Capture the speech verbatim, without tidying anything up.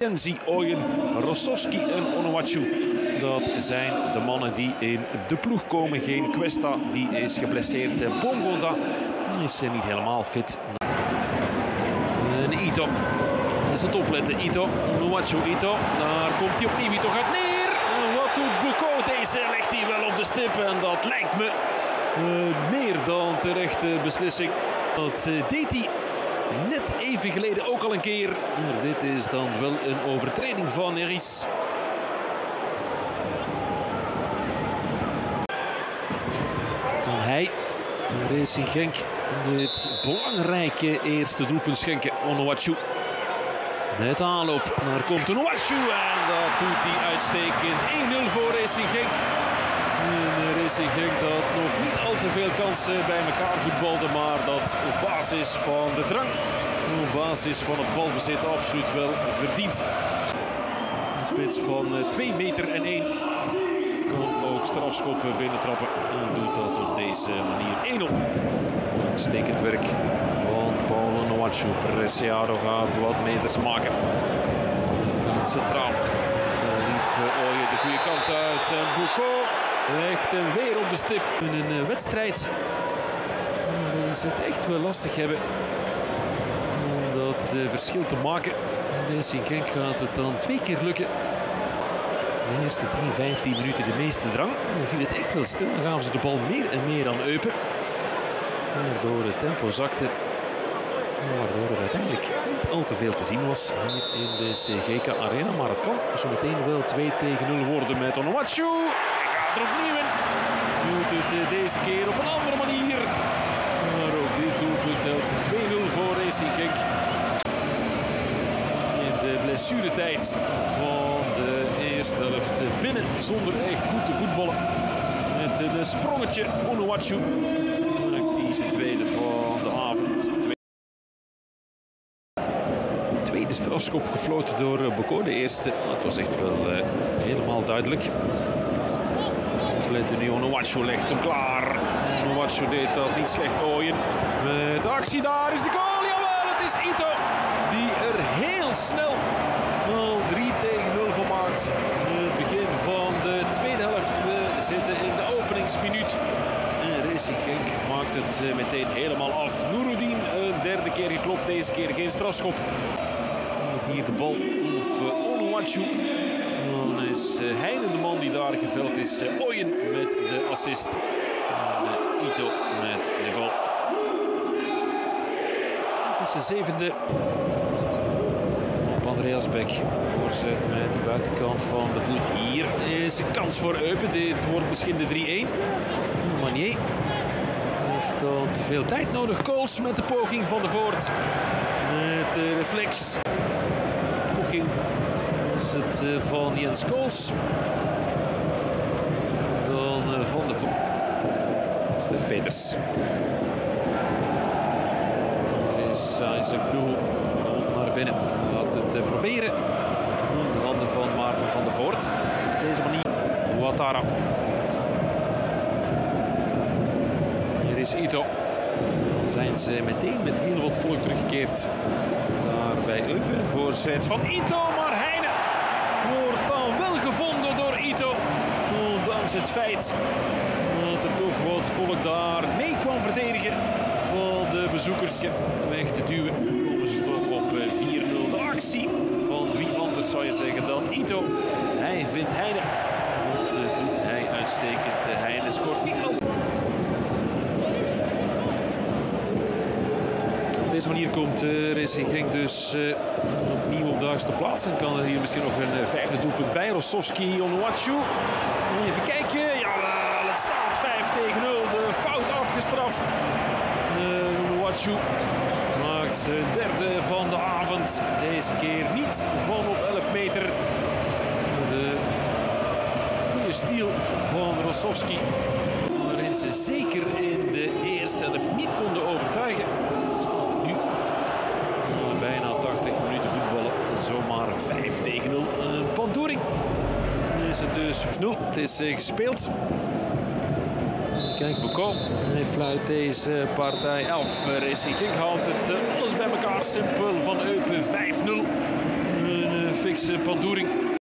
Kenzie, Ooyen, Rossovski en Onuachu. Dat zijn de mannen die in de ploeg komen. Geen Cuesta, die is geblesseerd. Bongonda is niet helemaal fit. En Ito is het opletten. Ito, Onuachu, Ito. Daar komt hij opnieuw. Ito gaat neer. En wat doet Boucaud? Deze legt hij wel op de stip. En dat lijkt me uh, meer dan terechte beslissing. Dat uh, deed hij net even geleden ook al een keer. Maar dit is dan wel een overtreding van Neris. Kan hij, Racing Genk, dit belangrijke eerste doelpunt schenken. Onuachu. Met aanloop. Daar komt Onuachu en dat doet hij uitstekend. één nul voor Racing Genk. En Racing Genk dat nog niet al te veel kansen bij elkaar voetbalde, maar dat op basis van de drang, op basis van het balbezit absoluut wel verdient. Een spits van twee meter en één kan ook strafschoppen binnentrappen en doet dat op deze manier. één nul. Uitstekend werk van Paulo Onuachu. Preciado gaat wat meters maken. Centraal liep Ooyen de goede kant uit en Boucaud legt hem weer op de stip. In een wedstrijd waarin ze het echt wel lastig hebben om dat verschil te maken. Racing Genk gaat het dan twee keer lukken. De eerste tien, vijftien minuten de meeste drang. Dan viel het echt wel stil. Dan gaven ze de bal meer en meer aan Eupen. Waardoor het tempo zakte. Waardoor er uiteindelijk niet al te veel te zien was hier in de C G K Arena. Maar het kan zo meteen wel twee tegen nul worden met Onuachu. Hij gaat er opnieuw in. Doet het deze keer op een andere manier. Maar ook dit doelpunt telt twee nul voor Racing Genk. In de blessuretijd van de eerste helft binnen zonder echt goed te voetballen. Met een sprongetje Onuachu. De tweede van de avond. Tweede strafschop gefloten door Boucaud. De eerste, dat was echt wel uh, helemaal duidelijk. Opletten nu, Onuachu legt hem klaar. Onuachu deed dat niet slecht. Ooyen met de actie, daar is de goal. Jawel, het is Ito die er heel snel al drie tegen nul van maakt. Het begin van de tweede helft. We zitten in de openingsminuut. Racing Genk maakt het meteen helemaal af. Nouroudine een derde keer geklopt, deze keer geen strafschop. Met hier de bal op Onuachu. Dan is Heine de man die daar geveld is. Ooyen met de assist. En Ito met de goal. Het is de zevende. Op Andreas Beck. Voorzet met de buitenkant van de voet. Hier is een kans voor Eupen. Dit wordt misschien de drie één. Manier heeft al te veel tijd nodig. Kools met de poging van de Voort. Met de reflex. Poging is het van Jens Kools. Dan van de Voort. Stef Peters. Hier is Isaac Nuhu. Naar binnen. Laat het proberen. In de handen van Maarten van de Voort. Op deze manier. Ouattara. Is Ito. Zijn ze meteen met heel wat volk teruggekeerd. Daar bij Eupen. Voorzet van Ito, maar Heine wordt dan wel gevonden door Ito. Ondanks het feit dat er toch wat volk daar mee kwam verdedigen van de bezoekers. Weg te duwen. Komen ze toch op vier nul. De actie van wie anders zou je zeggen dan Ito. Hij vindt Heine. Dat doet hij uitstekend. Heine scoort niet altijd. Op deze manier komt uh, Racing Genk dus uh, opnieuw op de hoogste plaats. En kan er hier misschien nog een uh, vijfde doelpunt bij. Rossovski, Onuachu. Even kijken. Jawel, het staat vijf tegen nul. De fout afgestraft. Uh, Onuachu maakt zijn derde van de avond. Deze keer niet van op elf meter. De goede stiel van Rossovski. Waarin ze zeker in de eerste helft niet konden overtuigen. Staat het nu bijna tachtig minuten voetballen. Zomaar vijf tegen nul. Een pandoering. Nu is het dus nul. Het is uh, gespeeld. Kijk, Boucaud. Hij fluit deze partij af. Racing Genk haalt het uh, alles bij elkaar. Simpel van Eupen vijf nul. Een uh, Fix Pandoering.